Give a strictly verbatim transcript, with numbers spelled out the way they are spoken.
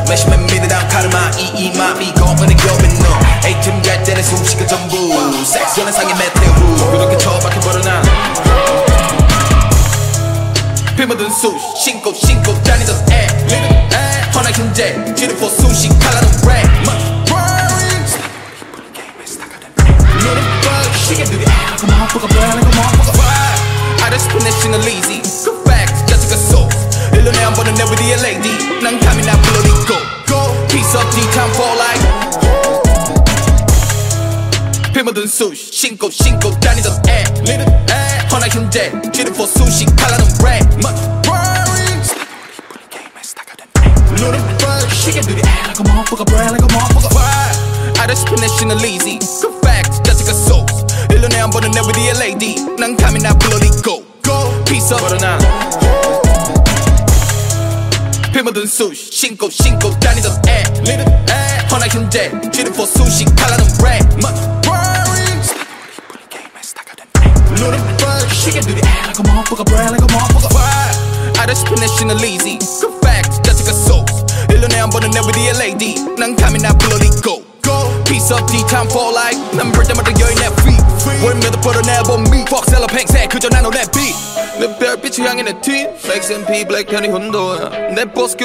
매시면 미래랑 카르마 이이맘이 거만의 여빈 너 에이팀 갈 때는 숨쉬가 전부 섹스는 상의 메테오 그렇게 처박혀 버려나 피 묻은 수 신고 신고 다니던 애 허나 현재 지르포 수시 칼라는 랩 시계들이 Come on, fuck up, come on, fuck up I just finishing a lazy Good facts, Jessica Soul 일 년에 한 번은 내 with the lady 난 감히 나 불러리고 Piece of D-time for life 피 묻은 수 신고 신고 다니던 애 허나 현재 지르포 수시 칼라는 랩 눈은 뻘 시계들이 Come on, fuck up, come on, fuck up I just finishing a lazy Good facts, Jessica Soul 일 년에 한 번은 내 with the lady 난 감히 나 불러리고 Piece of 버려나 피 묻은 수 신고 신고 다니던 애 허나 현재 지르포 수시 칼라는 랩 눈은 뻘 시계들이 Come on, fuck up, come on, fuck up I just finishing a lazy Good facts, Jessica Soul 일 년에 한 번은 내 with the lady 난 감히 나 불러리고 Piece of D-time for life 난 볼 때마다 여인 내 feet 월매도 벌어내본 me Fuck 셀러 팽새 그저 나눠 내 beat 내 별빛을 향해 내 team Flex and P Black 편이 혼돈 내 보스